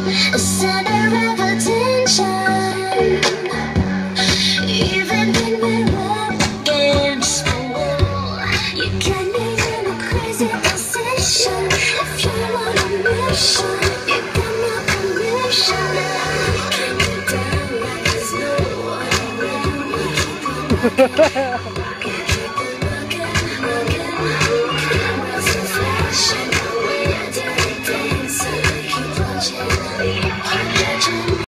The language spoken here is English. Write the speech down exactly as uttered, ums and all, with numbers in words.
a center of attention. Even when we're up against the wall, you got me in a crazy position. If you're on a mission, you got my permission. Can't get down like there's no one around.